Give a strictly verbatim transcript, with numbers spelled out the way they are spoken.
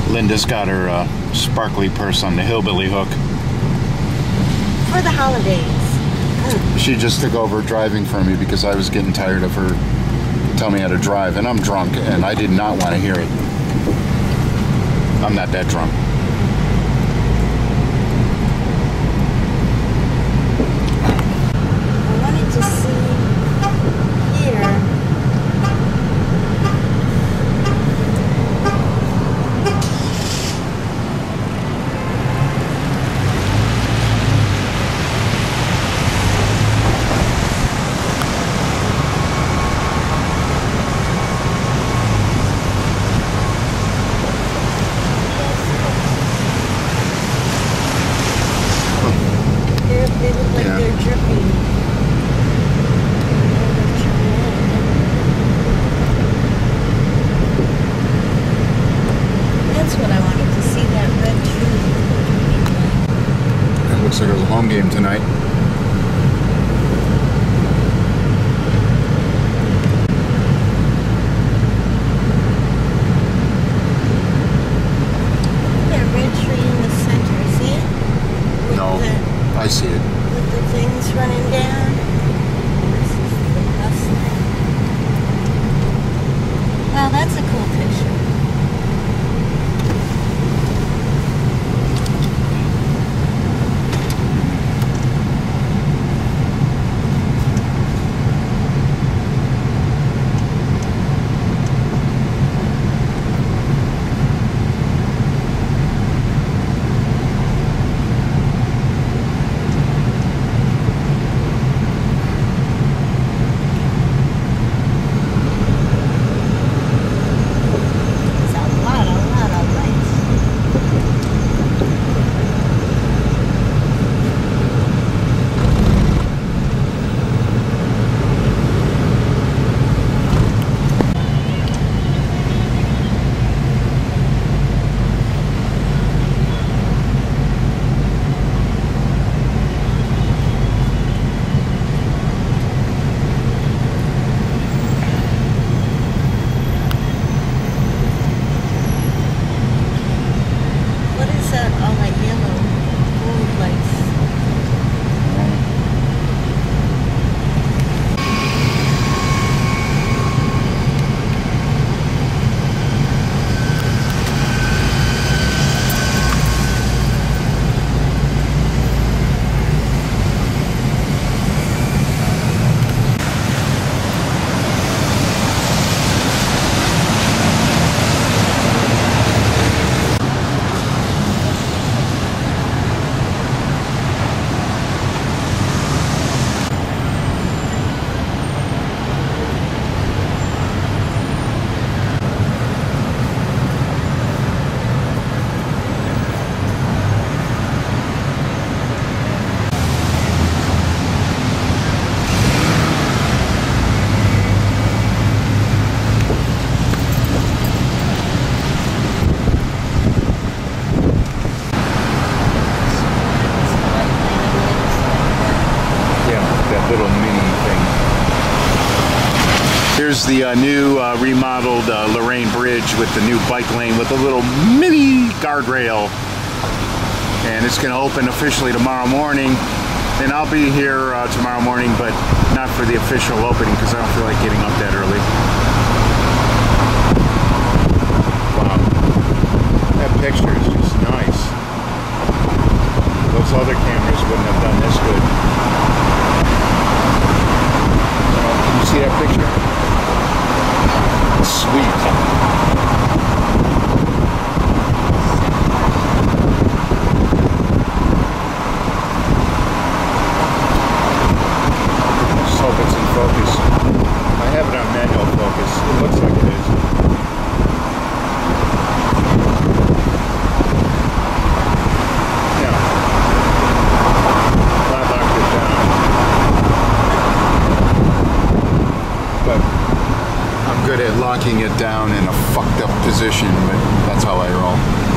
Linda's got her uh, sparkly purse on the hillbilly hook. For the holidays. She just took over driving for me because I was getting tired of her telling me how to drive, and I'm drunk, and I did not want to hear it. I'm not that drunk. I wanted to see here. They look like Yeah. they're dripping. That's what I wanted to see, that red tree. It looks like it was a home game tonight. That red tree in the center, see it? With No, the, I see it. with the things running down. This is the bus thing. Wow, that's a cool picture. It's a lot, a lot of lights. What is that? All that yellow gold lights. Yeah, that little mini thing. Here's the uh, new uh, remodeled uh, Lorraine Bridge with the new bike lane with a little mini guardrail. And it's going to open officially tomorrow morning. And I'll be here uh, tomorrow morning, but not for the official opening because I don't feel like getting up that early. Wow. That picture is just nice. Those other cameras wouldn't have done this good. Can you see that picture? It's sweet. Just hope it's in focus. I have it on manual focus. It looks like it is. Yeah. I locked it down. But I'm good at locking it down in a fucked up position, but that's how I roll.